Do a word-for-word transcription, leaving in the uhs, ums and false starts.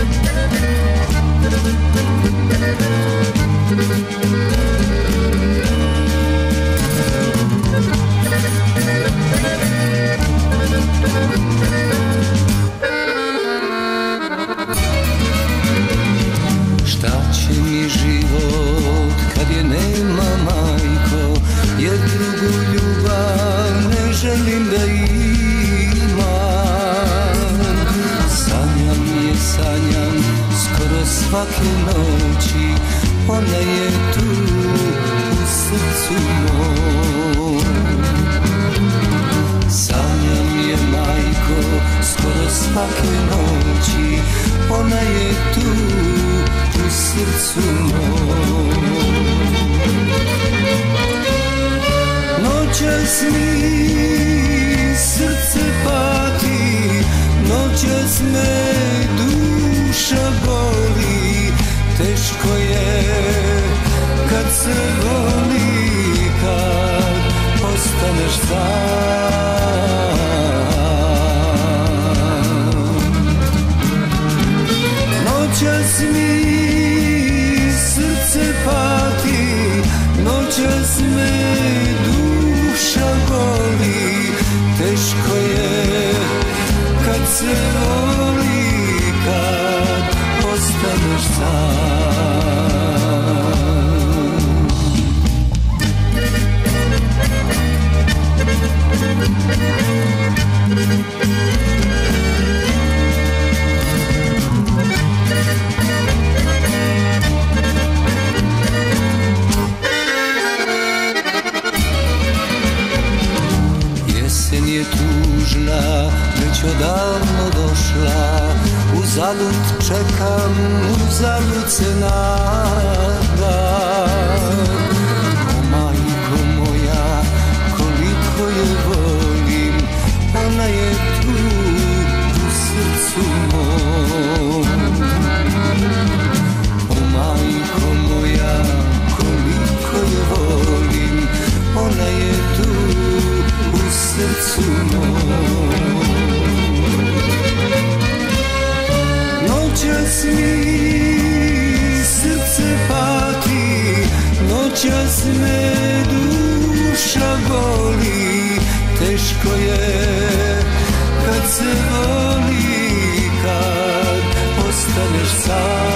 Šta će mi život kad je nema, majko, jer drugu ljubav ne želim da imam. Sanjam je, sanjam skoro svake noći, ona je tu u srcu mom. Sanjam je, majko, skoro svake noći, ona je tu u srcu mom. Noćas mi srce pati, noćas me duša boli, teško je kad se voli, kad ostaneš sam. Noćas mi srce pati, noćas me duša boli, teško je kad se voli, kad ostaneš sam. Jesen je tužna, već odavno došla, uzalud čekam, uzalud se nadam. O majko moja, koliko je volim, ona je tu u srcu mom. O majko moja, koliko je volim, ona je tu u srcu mom. Noćas mi srce pati, noćas me duša boli, teško je kad se voli, kad ostaneš sam.